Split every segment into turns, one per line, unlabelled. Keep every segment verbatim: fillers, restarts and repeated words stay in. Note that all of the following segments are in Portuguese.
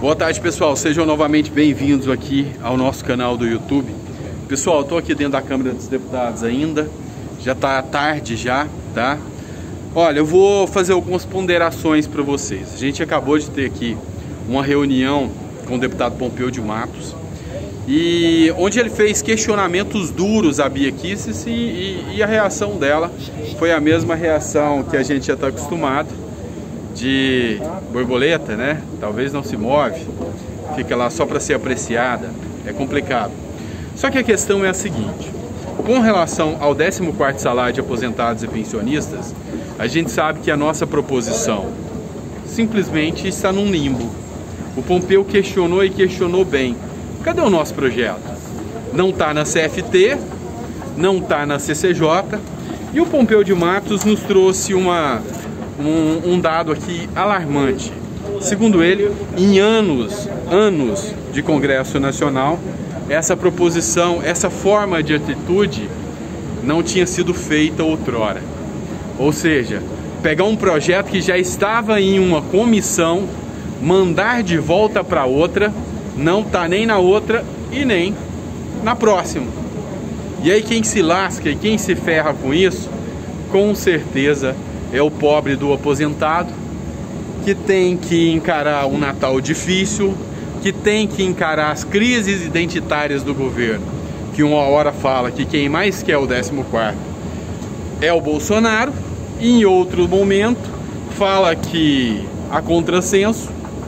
Boa tarde, pessoal, sejam novamente bem-vindos aqui ao nosso canal do YouTube. Pessoal, eu estou aqui dentro da Câmara dos Deputados ainda, já está tarde já, tá? Olha, eu vou fazer algumas ponderações para vocês. A gente acabou de ter aqui uma reunião com o deputado Pompeu de Matos, e onde ele fez questionamentos duros à Bia Kicis, e, e, e a reação dela foi a mesma reação que a gente já está acostumado, de borboleta, né? Talvez não se move, fica lá só para ser apreciada, é complicado. Só que a questão é a seguinte: com relação ao décimo quarto salário de aposentados e pensionistas, a gente sabe que a nossa proposição simplesmente está num limbo. O Pompeu questionou e questionou bem. Cadê o nosso projeto? Não está na C F T, não está na C C J, e o Pompeu de Matos nos trouxe uma Um, um dado aqui alarmante. Segundo ele, em anos, anos de Congresso Nacional, essa proposição, essa forma de atitude não tinha sido feita outrora. Ou seja, pegar um projeto que já estava em uma comissão, mandar de volta para outra, não está nem na outra e nem na próxima. E aí quem se lasca e quem se ferra com isso, com certeza é o pobre do aposentado, que tem que encarar um Natal difícil, que tem que encarar as crises identitárias do governo, que uma hora fala que quem mais quer o décimo quarto é o Bolsonaro, e em outro momento fala que há contrassenso,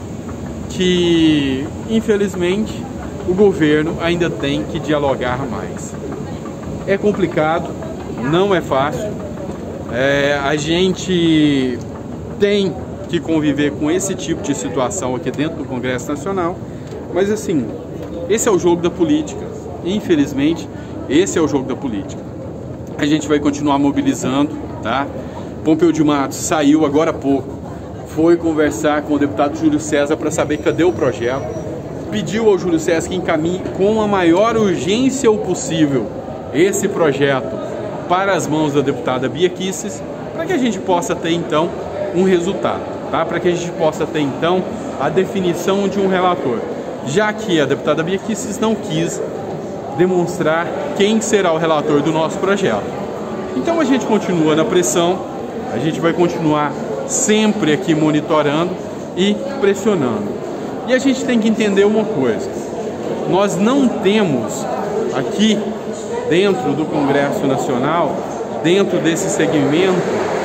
que infelizmente o governo ainda tem que dialogar mais. É complicado, não é fácil. É, a gente tem que conviver com esse tipo de situação aqui dentro do Congresso Nacional, mas assim, esse é o jogo da política. Infelizmente, esse é o jogo da política. A gente vai continuar mobilizando, tá? Pompeu de Matos saiu agora há pouco, foi conversar com o deputado Júlio César para saber cadê o projeto, pediu ao Júlio César que encaminhe com a maior urgência possível esse projeto para as mãos da deputada Bia Kicis, para que a gente possa ter então um resultado, tá? Para que a gente possa ter então a definição de um relator, já que a deputada Bia Kicis não quis demonstrar quem será o relator do nosso projeto. Então a gente continua na pressão, a gente vai continuar sempre aqui monitorando e pressionando. E a gente tem que entender uma coisa: nós não temos aqui dentro do Congresso Nacional, dentro desse segmento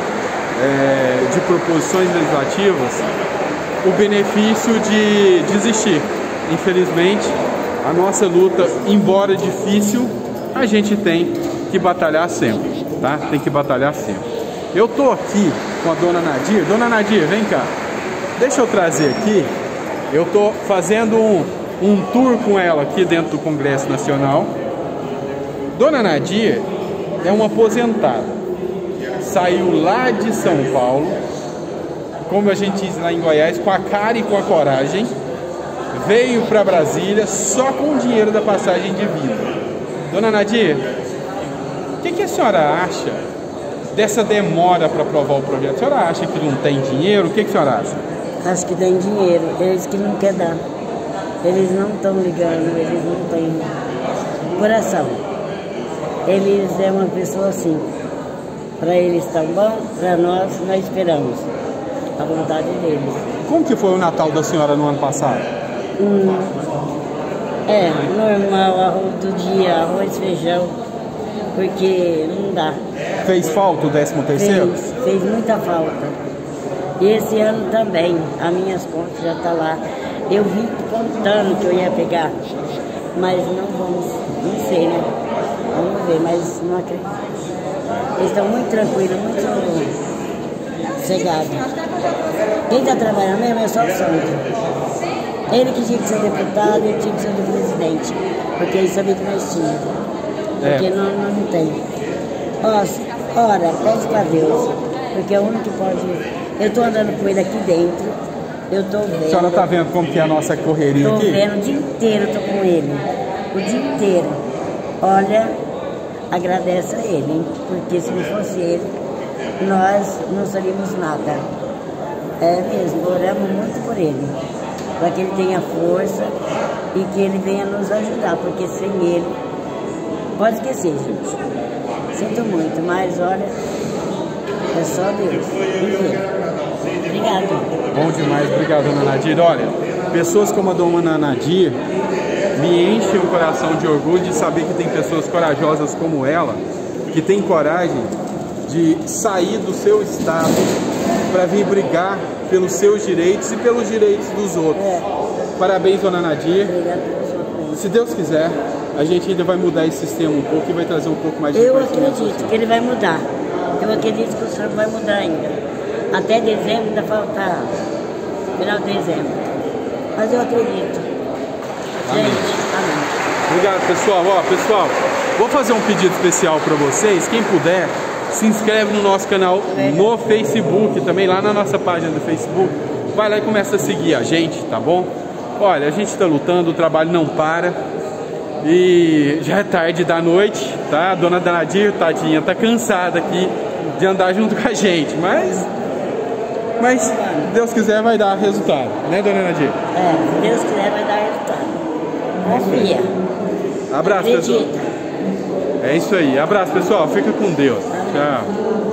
é, de proposições legislativas, o benefício de desistir. Infelizmente, a nossa luta, embora difícil, a gente tem que batalhar sempre, tá? Tem que batalhar sempre. Eu tô aqui com a dona Nadir. Dona Nadir, vem cá. Deixa eu trazer aqui. Eu tô fazendo um, um tour com ela aqui dentro do Congresso Nacional. Dona Nadir é uma aposentada, saiu lá de São Paulo, como a gente diz lá em Goiás, com a cara e com a coragem, veio para Brasília só com o dinheiro da passagem de vida. Dona Nadir, o que, que a senhora acha dessa demora para aprovar o projeto? A senhora acha que não tem dinheiro? O que, que a senhora acha?
Acho que tem dinheiro, eles que não querem dar, eles não estão ligando, eles não têm coração. Eles é uma pessoa assim. Para eles tão bom, para nós, nós esperamos a vontade deles.
Como que foi o Natal da senhora no ano passado?
Hum, é, normal, arroz do dia, arroz, feijão, porque não dá.
Fez falta o décimo terceiro?
Fez, fez muita falta. E esse ano também, as minhas contas já estão lá. Eu vim contando que eu ia pegar, mas não vamos, não sei, né? Vamos ver, mas não acredito. Eles estão muito tranquilos, muito cegados. Quem está trabalhando mesmo é só o Santo. Ele que tinha que ser deputado, ele tinha que ser do presidente. Porque ele sabia que nós tínhamos. Porque é. nós, nós não tem. Ó, ora, pede para Deus. Porque é o único que pode. Eu estou andando com ele aqui dentro. Eu estou vendo.
A senhora está vendo como que é a nossa correria
tô
aqui?
Estou vendo o dia inteiro, estou com ele. O dia inteiro. Olha, agradece a ele, hein? Porque se não fosse ele, nós não seríamos nada. É mesmo, oramos muito por ele. para que ele tenha força e que ele venha nos ajudar, porque sem ele, pode esquecer, gente. Sinto muito, mas olha, é só Deus. Obrigado.
Bom demais, obrigado, dona Nadir. Olha, pessoas como a dona Nadir me enchem o coração de orgulho de saber que tem pessoas corajosas como ela, que tem coragem de sair do seu estado para vir brigar pelos seus direitos e pelos direitos dos outros. É. Parabéns, dona Nadir.
Obrigado.
Se Deus quiser, a gente ainda vai mudar esse sistema um pouco e vai trazer um pouco mais de
Eu acredito que ele vai mudar. Eu acredito que o senhor vai mudar ainda. Até dezembro ainda falta, final de dezembro. Mas eu acredito.
Amém.
Gente, amém.
Obrigado, pessoal. Ó, pessoal, vou fazer um pedido especial para vocês. Quem puder, se inscreve no nosso canal no Facebook, também lá na nossa página do Facebook. Vai lá e começa a seguir a gente, tá bom? Olha, a gente está lutando, o trabalho não para. E já é tarde da noite, tá? A dona Nadir, tadinha, tá cansada aqui de andar junto com a gente, mas... Mas, se Deus quiser, vai dar resultado, né, dona Nadir?
É, se Deus quiser, vai dar resultado. Confia.
Abraço,
Acredita.
pessoal. É isso aí. Abraço, pessoal. Fica com Deus. Tchau.